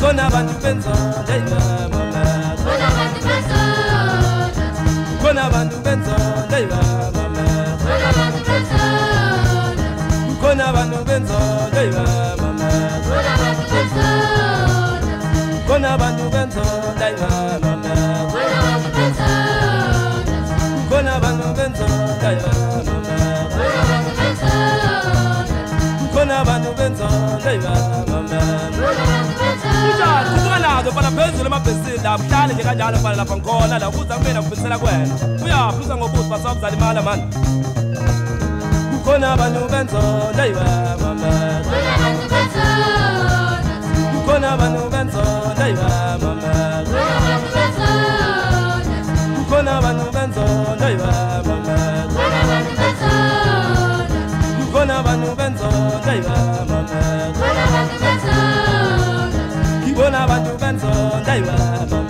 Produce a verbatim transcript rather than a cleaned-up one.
khona abantu benzonda mama khona abantu benzonda khona abantu benzonda mama khona abantu benzonda khona abantu benzonda mama khona abantu benzonda khona abantu benzonda mama khona abantu benzonda khona abantu benzonda mama khona abantu benzonda khona abantu benzonda mama Ujani kuzokalado fana phezulu emabhesini la mhlali nje kanjalo fana lapha ngikhona la kuza kumina ngibisela kuwena uyaphuza ngobuthi basawuzala imali manje khona abantu benzonda mama khona abantu benzonda khona abantu benzonda mama khona abantu benzonda khona abantu benzonda mama khona abantu benzonda khona abantu benzonda mama khona abantu benzonda khona abantu benzonda mama